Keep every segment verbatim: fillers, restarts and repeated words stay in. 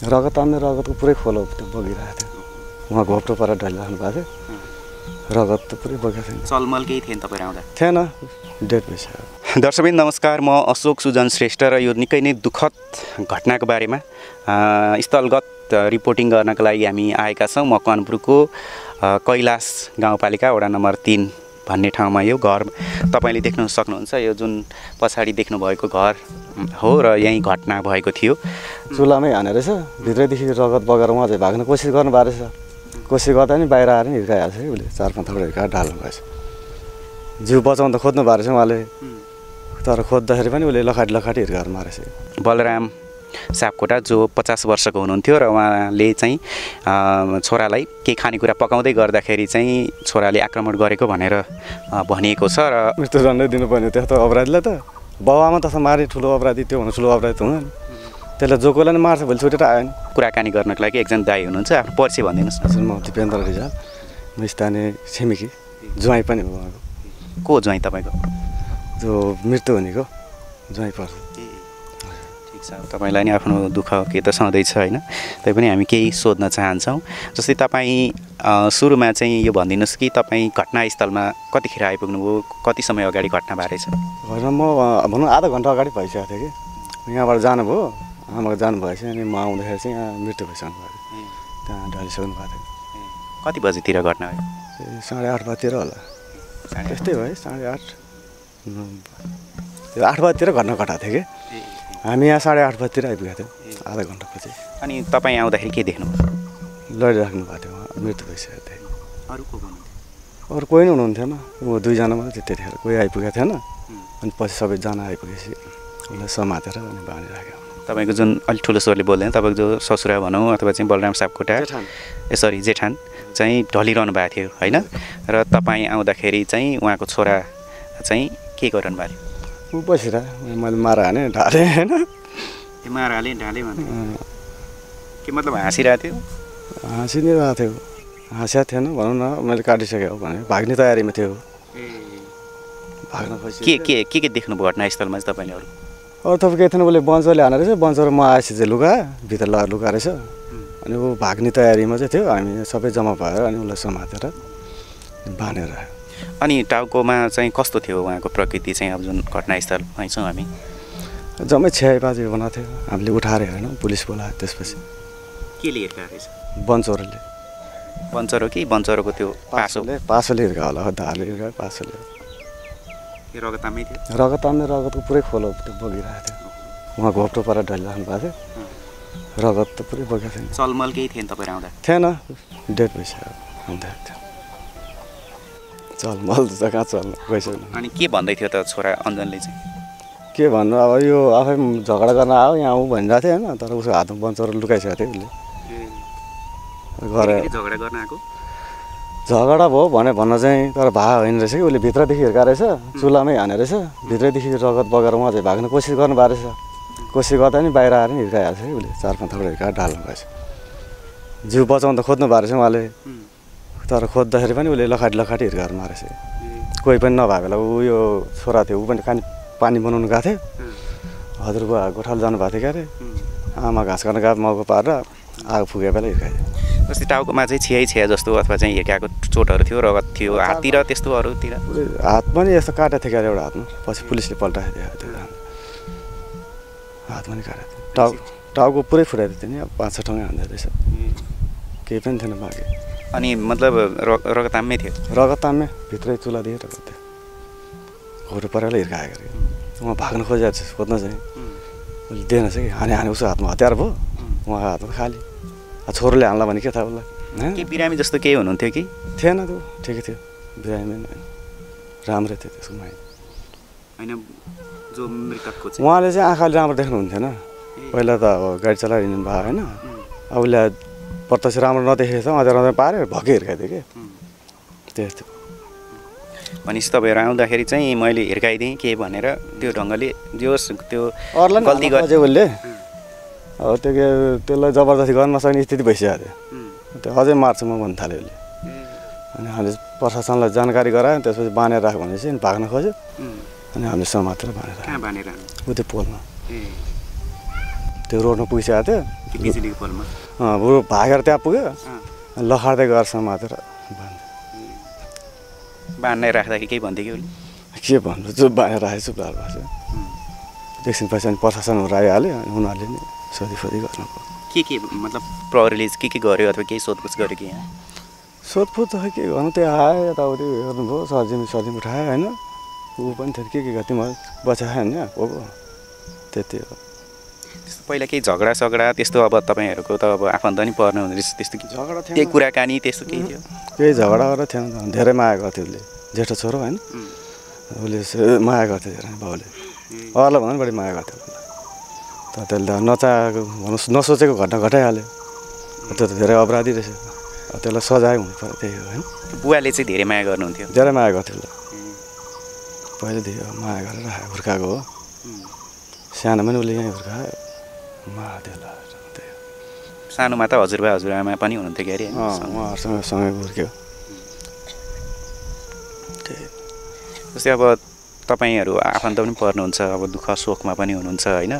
रगत तान्ने रगतको पुरै खोलो त्यो बगिरहेको थियो उहाँ घोप्टो परेर ढलिराख्नु भएको थियो रगत त पुरै बगेको थियो चलमल केही थिएन तपाईँ आउँदा थिएन डेट भइसक्यो दर्शकबिन नमस्कार म अशोक सुजन श्रेष्ठ र यो निकै नै दुःखद घटनाको बारेमा स्थलगत रिपोर्टिङ गर्नको लागि हामी आएका छौँ मकवानपुरको कैलाश गाउँपालिका वडा नम्बर तीन भन्ने ठाउँमा यो घर तपाईँले देख्न सक्नुहुन्छ यो जुन पछाडि देख्नुभएको घर हो र यहीँ घटना भएको थियो चुलामै हानेर रहेछ भित्रैदेखि रगत बगेर उहाँ चाहिँ भाग्न कोसिस गर्नुभएको रहेछ कोसिस गर्दा नि बाहिर आएर नि हिर्काइहाल्छ कि उसले चार पाँच थोडा हिर्काएर ढाल्नु भएछ जिउ बचाउन त खोज्नु भएको रहेछ उहाँले तर खोज्दाखेरि पनि उसले लखाटी लखाटी हिर्काएर मारेछ बलराम सापकोटा जो पचास वर्षको हुनुहुन्थ्यो र उहाँले चाहिँ छोरालाई केही खानेकुरा पकाउँदै गर्दाखेरि चाहिँ छोराले आक्रमण गरेको भनेर भनिएको छ र मृत्युदण्ड दिनुपर्ने त्यस्तो अपराधीलाई त बाउआमा तथा मारे ठुलो अपराधी त्यो भन्नु ठुलो अपराधी त हुँदैन त्यसलाई जो कोहीलाई मार्छ भोलि छुटेर आयो नि कुराकानी गर्नको लागि एकजना दाइ हुनुहुन्छ आफ्नो परिचय भनिदिनुहोस् न म दिपेन्द्र रिजाल म स्थानीय छिमेकी ज्वाइँ पनि हो उहाँको को ज्वाइँ तपाईँको जो मृत्यु हुनेको ज्वाइँ पर्छ तपाईँलाई नि आफ्नो दुःख के त सधैँ छ होइन तैपनि हामी केही सोध्न चाहन्छौँ जस्तै तपाईँ सुरुमा चाहिँ यो भनिदिनुहोस् कि तपाईँ घटनास्थलमा कतिखेर आइपुग्नुभयो कति समय अगाडि घटना भएको रहेछ होइन म भनौँ आधा घन्टा अगाडि भइसकेको थियो कि यहाँबाट जानुभयो आमाको जानुभएछ अनि म आउँदाखेरि चाहिँ यहाँ मृत्यु भइसक्नु भएको त्यहाँ ढलिसक्नु भएको थियो कति बजीतिर घटना भयो साढे आठ बजीतिर होला त्यस्तै भयो साढे आठ त्यो आठ बजीतिर घटना घटाएको थियो कि हामी यहाँ साढे आठ बजीतिर आइपुगेको थियौँ आधा घन्टापछि अनि तपाईँ आउँदाखेरि के देख्नुभयो लडिराख्नु भएको थियो उहाँ मृत्यु भइसकेको थियो अरू को हुनुहुन्थ्यो अरू कोही नै हुनुहुन्थेन ऊ दुईजना मात्रै त्यतिखेर कोही आइपुगेको थिएन अनि पछि सबैजना आइपुगेपछि उसलाई समातेर अनि बाँधिराख्यो तपाईँको जुन अलिक ठुलो स्वरले बोल्दैन तपाईँको जो ससुरा भनौँ अथवा चाहिँ बलराम सापकोटा ए सरी जेठान चाहिँ ढलिरहनु भएको थियो होइन र तपाईँ आउँदाखेरि चाहिँ उहाँको छोरा चाहिँ के गरिरहनु भएको थियो ऊ बसेर मैले मार हाने ढालेँ होइन मार हालेँ ढालेँ भने के मतलब हाँसिरहेको थियो हाँसि नै रहेको थियो हाँसिएको थिएन भनौँ न मैले काटिसकेँ भने भाग्ने तयारीमा थियो भाग्न खोजी के के के के देख्नुभयो घटनास्थलमा चाहिँ तपाईँले अरू अरू त केही थिएन उसले बन्चरले हानेर रहेछ बन्चर म आएपछि चाहिँ लुगा भित्र लगाएर लुगा रहेछ अनि ऊ भाग्ने तयारीमा चाहिँ थियो हामी सबै जम्मा भएर अनि उसलाई समातेर बाँधेर अनि टाउकोमा चाहिँ कस्तो थियो उहाँको प्रकृति चाहिँ अब जुन घटनास्थलमै छौँ हामी जम्मै छ्याइ बाजे बनाएको थियो हामीले उठाएर हेरेन पुलिस बोलायो त्यसपछि केले हिर्काएको रहेछ बन्चरोले बन्चरो कि बन्चरोको त्यो पासोले पासोले हिर्का होला धारले हिर्कायो पासोले रगत तान्नै थियो रगत तान्ने रगतको पुरै खोलो त्यो बगिरहेको थियो उहाँ घोप्टो परेर ढलिराख्नु भएको थियो रगत त पुरै बगेको थियो चलमल केही थिएन तपाईँ आउँदा थिएन डेट भइसक्यो आउँदा थियो चलमल त कहाँ चल्नु गइसक्नु अनि के भन्दै थियो त छोरा अञ्जनले चाहिँ के भन्नु अब यो आफै झगडा गर्न आयो यहाँ ऊ भनिरहेको थियो होइन तर उसको हातमा बन्चर लुकाइसकेको थियो उसले गरेर झगडा गर्न आएको झगडा भयो भने भन्न चाहिँ तर भा होइन रहेछ कि उसले भित्रदेखि हिर्का रहेछ चुलामै हाने रहेछ भित्रैदेखि रगत बगेर उहाँ चाहिँ भाग्न कोसिस गर्नुभएको रहेछ कोसिस गर्दा नि बाहिर आएर नि हिर्काइहाल्छ कि उसले चार पाँच थोडा हिर्काएर ढाल्नु भएछ जिउ बचाउन त खोज्नु भएको रहेछ उहाँले तर खोज्दाखेरि पनि उसले लखाटी लखाटी हिर्काएर मारेछ कोही पनि नभए बेला ऊ यो छोरा थियो ऊ पनि खाने पानी बनाउनु गएको थियो हजुरबा गोठालो जानुभएको थियो क्या अरे आमा घाँस गर्न गएको मौका पारेर आगो फुके बेला हिर्कायो जस्तै टाउकोमा चाहिँ छियाइ छिया जस्तो अथवा चाहिँ हिर्काएको चोटहरू थियो रगत थियो हाततिर त्यस्तो अरूतिर हात पनि यस्तो काटेको थियो क्या एउटा हातमा पछि पुलिसले पल्टाएको थियो हात पनि काटेको थियो टाउ टाउको पुरै फुटाइदिएको थियो नि अब पाँच छ ठाउँमै हान्दै रहेछ केही पनि थिएन बाँकी अनि मतलब रगत तान्मै थियो रगत तान्मै भित्रै चुला दिएर रगत थियो घोटो परेर हिर्काएको थियो उहाँ भाग्न खोजेको छ खोज्न चाहिँ उसले दिएन चाहिँ कि हाने हाने उसको हातमा हतियार भयो उहाँको हातमा खाली छोरोले हान्ला भने के थाहा उसलाई के बिरामी जस्तो केही हुनुहुन्थ्यो कि थिएन त्यो ठिकै थियो बिरामी राम्रै थियो त्यसको माइती होइन जो मृतकको चाहिँ उहाँले चाहिँ आँखाले राम्रो देख्नुहुन्थेन पहिला त अब गाडी चलाएर हिँड्नु भयो होइन अब उसले प्रत्यक्ष राम्रो नदेखेको छ अझै राम्रो पाऱ्यो भकै हिर्काइदियो कि त्यस्तो भनेपछि तपाईँहरू आउँदाखेरि चाहिँ मैले हिर्काइदिएँ के भनेर त्यो ढङ्गले जोस् त्यो अरूलाई गल्ती गरे उसले अब त्यो के त्यसलाई जबरजस्ती गर्न नसक्ने स्थिति भइसकेको थियो त्यो अझै मार्छु म भन्नु थाल्यो उसले अनि हामीले प्रशासनलाई जानकारी गरायो त्यसपछि बाँधेर राख्यो भनेपछि भाग्न खोज्यो अनि हामीले समातेर बाँधेर कहाँ बाँधेर ऊ त्यो पोलमा त्यो रोडमा पुगिसकेको थियो बिजुलीको पोलमा अँ बरु भागेर त्यहाँ पुग्यो लखार्दै गएर समातेर बाँध्नै राख्दाखेरि केही भन्थ्यो कि उसले के भन्नु चुप बाँधेर राखेको चुप लाएर बस्यो एकछिन पछि अनि प्रशासनहरू आइहाल्यो अनि उनीहरूले नि सोधीफोधी गर्नु के के मतलब प्रहरीले के के गर्यो अथवा केही सोधपुछ गर्यो कि यहाँ सोधपुछ त के गर्नु त्यो आयो यताउति गर्नुभयो सर्जिम सर्जिम उठायो होइन ऊ पनि थियो के के गर्यो तिमीहरू बचायो होइन को को त्यति हो त्यस्तो पहिला केही झगडा सगडा त्यस्तो अब तपाईँहरूको त अब आफन्त नि पर्ने हुँदो रहेछ त्यस्तो कि झगडा थियो केही कुराकानी त्यस्तो केही थियो केही झगडा गरेर थिएन धेरै माया गर्थ्यो उसले जेठो छोरो होइन उसले माया गर्थ्यो धेरै बाउले अरूलाई भन्दा पनि बढी माया गर्थ्यो तर त्यसले त नचाहेको भनौँ नसोचेको घटना घटाइहाल्यो त्यो त धेरै अपराधी रहेछ त्यसलाई सजाय हुनु पर्यो त्यही हो होइन बुवाले चाहिँ धेरै माया गर्नुहुन्थ्यो धेरै माया गर्थ्यो उसले पहिलेदेखि माया गरेर राखेको हुर्काएको हो सानोमा पनि उसले यहीँ हुर्कायो माया त्यसलाई त्यही सानोमा त हजुरबा हजुरआमा पनि हुनुहुन्थ्यो कि अरे उहाँहरूसँग सँगै हुर्क्यो त्यही जस्तै अब तपाईँहरू आफन्त पनि पर्नुहुन्छ अब दुःख शोकमा पनि हुनुहुन्छ होइन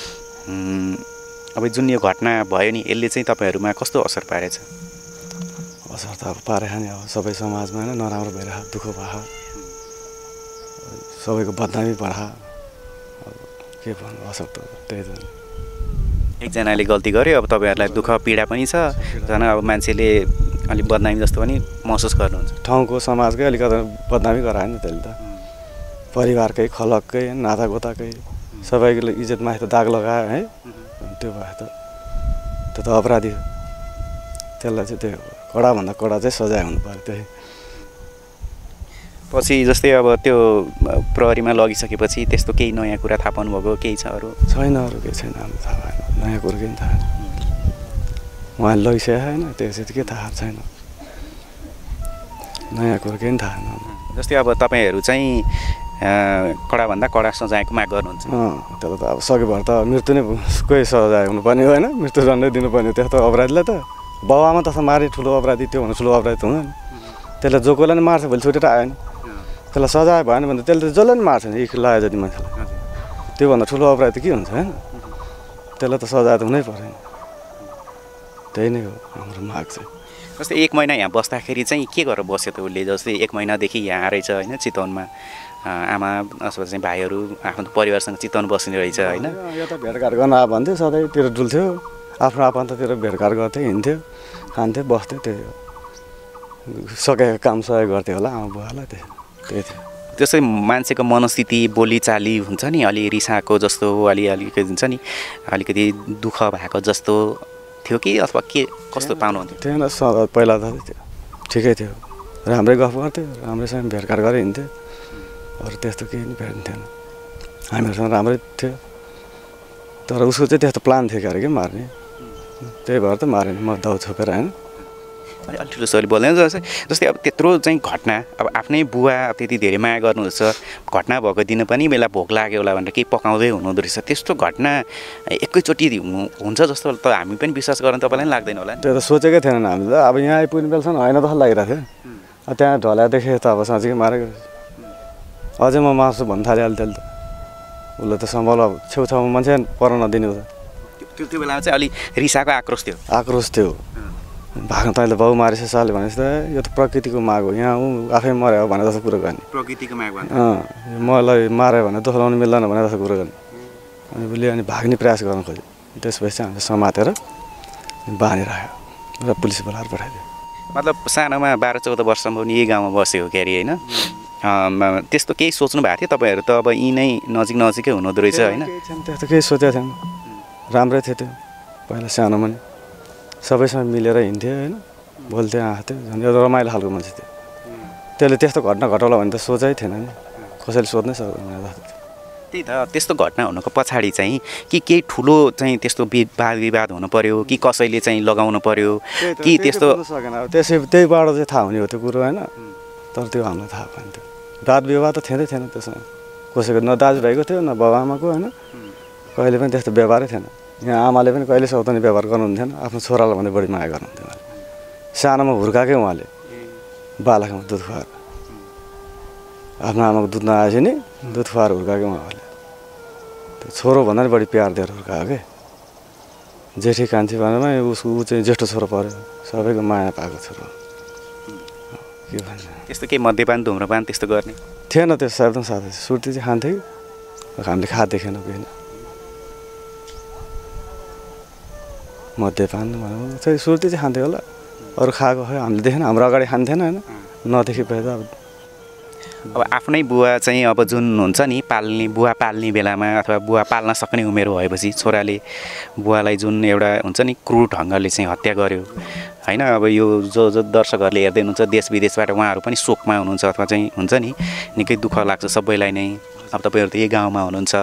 अब जुन यो घटना भयो नि यसले चाहिँ तपाईँहरूमा कस्तो असर पारेछ असर त अब पारेछ नि अब सबै समाजमा होइन नराम्रो भइरहेको दुःख भयो सबैको बदनामी बढा अब के भन्नु असर त त्यही त एकजनाले गल्ती गर्यो अब तपाईँहरूलाई दुःख पीडा पनि छ झन् अब मान्छेले अलिक बदनामी जस्तो पनि महसुस गर्नुहुन्छ ठाउँको समाजकै अलिकति बदनामी गरायो नि त्यसले त परिवारकै खलककै नातागोताकै सबैको इज्जतमाथि त दाग लगायो है त्यो भए त त्यो त अपराधी हो त्यसलाई चाहिँ त्यो कडाभन्दा कडा चाहिँ सजाय हुनु पर्यो त्यही पछि जस्तै अब त्यो प्रहरीमा लगिसकेपछि त्यस्तो केही नयाँ कुरा थाहा पाउनुभएको केही छ अरू छैन अरू केही छैन हाम्रो थाहा भएन नयाँ कुरो केही थाहा छैन उहाँले लगिसकेको होइन त्यसपछि के थाहा छैन नयाँ कुरो केही थाहा छैन जस्तै अब तपाईँहरू चाहिँ कडाभन्दा कडा सजायको माग गर्नुहुन्छ अँ त्यसलाई त अब सक्यो भने त मृत्यु नै कोही सजाय हुनुपर्ने होइन मृत्युदण्ड दिनुपर्ने त्यस्तो अपराधीलाई त बाउआमा त मारे ठुलो अपराधी त्यो भन्दा ठुलो अपराधी त हुँदैन त्यसलाई जो कोहीलाई नि मार्छ भोलि छुटेर आयो नि त्यसलाई सजाय भएन भने त त्यसले त जसलाई नि मार्छ नि इख लाग्यो जति मान्छेलाई त्योभन्दा ठुलो अपराधी के हुन्छ होइन त्यसलाई त सजाय त हुनै पऱ्यो नि त्यही नै हो हाम्रो माग चाहिँ जस्तै एक महिना यहाँ बस्दाखेरि चाहिँ के गरेर बस्यो त उसले जस्तै एक महिनादेखि यहाँ आएछ होइन चितवनमा आमा अथवा चाहिँ भाइहरू आफ्नो परिवारसँग चितवन बस्ने रहेछ होइन यो त भेटघाट गर्न आयो भन्थ्यो सधैँतिर डुल्थ्यो आफ्नो आफन्ततिर भेटघाट गर्थ्यो हिँड्थ्यो खान्थ्यो बस्थ्यो त्यही हो सकेको काम सहयोग गर्थ्यो होला आमा बुवालाई त्यही त्यही थियो जस्तै मान्छेको मनस्थिति बोलीचाली हुन्छ नि अलि रिसाएको जस्तो अलि अलिकति हुन्छ नि अलिकति दुःख भएको जस्तो थियो कि अथवा के कस्तो पाउनुहुन्थ्यो थिएन पहिला त ठिकै थियो राम्रै गफ गर्थ्यो राम्रैसँग भेटघाट गरेर हिँड्थ्यो अरू त्यस्तो केही नि भेटिन्थेन हामीहरूसँग राम्रै थियो तर उसको चाहिँ त्यस्तो प्लान थियो अरे कि मार्ने त्यही भएर त मार्यो म दाउ छोपेर होइन अलिक ठुलो सरी बोल्दैन जस्तै जस्तै अब त्यत्रो चाहिँ घटना अब आफ्नै बुवा त्यति धेरै माया गर्नुहुन्छ घटना भएको दिन पनि बेला भोक लाग्यो होला भनेर केही पकाउँदै हुनुहुँदो रहेछ त्यस्तो घटना एकैचोटि हुन्छ जस्तो त हामी पनि विश्वास गर्न तपाईँलाई पनि लाग्दैन होला त्यो त सोचेकै थिएन हामीले त अब यहाँ आइपुग्ने बेलासम्म होइन जस्तो लागिरहेको थियो त्यहाँ ढल्या देखेँ त अब साँच्चीकै मारेको अझै म मार्छु भन्नु थालिहाल्यो त्यसले त उसले त सम्भव अब छेउछाउमा मान्छे पर नदिने हो त्यो त्यो बेलामा चाहिँ अलिक रिसाको आक्रोश थियो आक्रोश थियो भाग्न तैँले बाउ मारेछ साले भनेपछि त यो त प्रकृतिको माग हो यहाँ ऊ आफै मऱ्यो भने जस्तो कुरो गर्ने प्रकृतिको माग भने अँ मलाई माऱ्यो भने दोहोऱ्याउनु मिल्दैन भने जस्तो कुरो गर्ने अनि उसले अनि भाग्ने प्रयास गर्न खोज्यो त्यसपछि चाहिँ हामीले समातेर बाँधिराख्यो र पुलिस बोलाएर पठाइदियो मतलब सानोमा बाह्र चौध वर्षसम्म पनि यही गाउँमा बसेको के अरे होइन त्यस्तो केही सोच्नु भएको थियो तपाईँहरू त अब यहीँ नै नजिक नजिकै हुनुहुँदो रहेछ होइन त्यस्तो केही सोचेको थिएन राम्रै थियो त्यो पहिला सानोमा नि सबैसँग मिलेर हिँड्थ्यो होइन बोल्थ्यो आँख्थ्यो झन् एउटा रमाइलो खालको मान्छे थियो त्यसले त्यस्तो घटना घटाउला भने त सोचै थिएन नि कसैले सोध्नै सक्दैन त्यही त त्यस्तो घटना हुनुको पछाडि चाहिँ कि केही ठुलो चाहिँ त्यस्तो वाद विवाद हुनु पर्यो कि कसैले चाहिँ लगाउनु पर्यो कि त्यस्तो सकेन अब त्यसै त्यहीबाट चाहिँ थाहा हुने हो त्यो कुरो होइन तर त्यो हामीलाई थाहा भएन थियो वाद विवाद त थिएनै थिएन त्यसमा कसैको न दाजुभाइको थियो न बाबुआमाको होइन कहिले पनि त्यस्तो व्यवहारै थिएन यहाँ आमाले पनि कहिले सौतनी व्यवहार गर्नुहुन्थेन आफ्नो छोरालाई भन्दा बढी माया गर्नुहुन्थ्यो उहाँले सानोमा हुर्काएकै उहाँले बालकमा दुध खुवाएर आफ्नो आमाको दुध नआएपछि नि दुध खुवाएर हुर्काएकै उहाँले त्यो छोरो भन्दा नि बढी प्यार दिएर हुर्कायो के जेठी कान्छी भनेमा उसको ऊ चाहिँ ज्येष्ठ छोरो पऱ्यो सबैको माया पाएको छोरो के भन्छ त्यस्तो केही मद्यपान धुम्रपान त्यस्तो गर्ने थिएन त्यो एकदम साथै सुर्ती चाहिँ खान्थे हामीले खा देखेन केही मद्यपान भनौँ चाहिँ सुर्ती चाहिँ खान्थ्यो होला अरू खाएको खै हामीले देखेन हाम्रो अगाडि खान्थेन होइन नदेखेपछि त अब अब आफ्नै बुवा चाहिँ अब जुन हुन्छ नि पाल्ने बुवा पाल्ने बेलामा अथवा बुवा पाल्न सक्ने उमेर भएपछि छोराले बुवालाई जुन एउटा हुन्छ नि क्रूर ढङ्गले चाहिँ हत्या गर्यो होइन अब यो जो जो दर्शकहरूले हेर्दै हुनुहुन्छ देश विदेशबाट उहाँहरू पनि शोकमा हुनुहुन्छ अथवा चाहिँ हुन्छ नि निकै दुःख लाग्छ सबैलाई नै अब तपाईँहरू त यही गाउँमा हुनुहुन्छ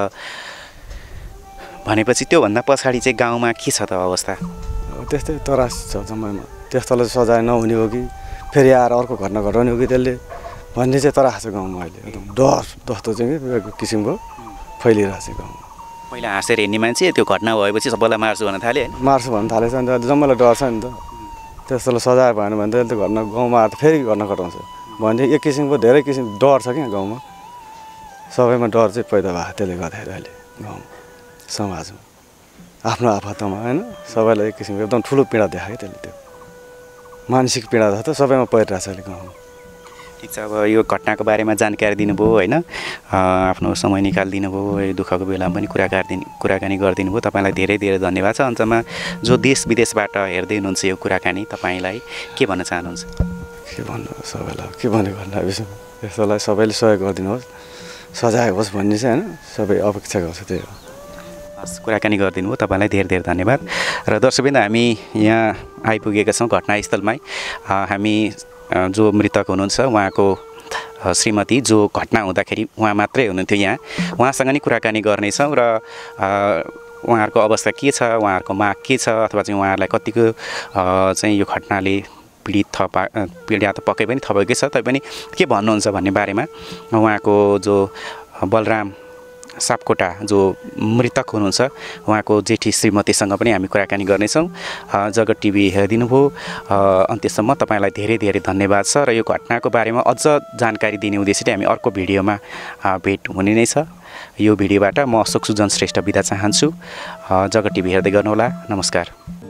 भनेपछि त्योभन्दा पछाडि चाहिँ गाउँमा के छ त अवस्था त्यस्तै तरास छ जम्मैमा त्यस्तोलाई सजाय नहुने हो कि फेरि आएर अर्को घटना घटाउने हो कि त्यसले भन्ने चाहिँ तरास छ गाउँमा अहिले एकदम डर जस्तो चाहिँ एक किसिमको फैलिरहेको छ गाउँमा पहिला हाँसेर हिँड्ने मान्छे त्यो घटना भएपछि सबैलाई मार्छु भन्न थाल्यो होइन मार्छु भन्न थालेछ नि त जम्मैलाई डर छ नि त त्यस्तोलाई सजाय भएन भने त घटना गाउँमा आएर फेरि घटना घटाउँछ भने एक किसिमको धेरै किसिम डर छ क्या गाउँमा सबैमा डर चाहिँ पैदा भएको त्यसले गर्दाखेरि अहिले गाउँमा समाजमा आफ्नो आफतमा होइन सबैलाई एक किसिमको एकदम ठुलो पीडा देखायो त्यसले त्यो मानसिक पीडा त सबैमा परिरहेको छ अहिले गाउँमा ठिक छ अब यो घटनाको बारेमा जानकारी दिनुभयो होइन आफ्नो समय निकालिदिनु भयो यो दुःखको बेलामा पनि कुराकानी कुराकानी गरिदिनु भयो तपाईँलाई धेरै धेरै धन्यवाद छ अन्तमा जो देश विदेशबाट हेर्दै हुनुहुन्छ यो कुराकानी तपाईँलाई के भन्न चाहनुहुन्छ के भन्नु सबैलाई के भने घटना विषयमा यस्तोलाई सबैले सहयोग गरिदिनुहोस् सजाय होस् भन्ने चाहिँ होइन सबै अपेक्षा गर्छ त्यही हो हस् कुराकानी गरिदिनु भयो तपाईँलाई धेरै धेरै धन्यवाद र दर्शकवृन्द हामी यहाँ आइपुगेका छौँ घटनास्थलमै हामी जो मृतक हुनुहुन्छ उहाँको श्रीमती जो घटना हुँदाखेरि उहाँ मात्रै हुनुहुन्थ्यो यहाँ उहाँसँग नै कुराकानी गर्नेछौँ र उहाँहरूको अवस्था के छ उहाँहरूको माग के छ अथवा चाहिँ उहाँहरूलाई कतिको चाहिँ यो घटनाले पीडित थपा पीडा त पक्कै पनि थपेकै छ तैपनि के भन्नुहुन्छ भन्ने बारेमा उहाँको जो बलराम सापकोटा जो मृतक हुनुहुन्छ उहाँको जेठी श्रीमतीसँग पनि हामी कुराकानी गर्नेछौँ जगत टिभी हेरिदिनु भयो अन्त्यसम्म तपाईँलाई धेरै धेरै धन्यवाद छ र यो घटनाको बारेमा अझ जानकारी दिने उद्देश्यले हामी अर्को भिडियोमा भेट हुने नै छ यो भिडियोबाट म अशोक सुजन श्रेष्ठ बिदा चाहन्छु जगत टिभी हेर्दै गर्नुहोला नमस्कार।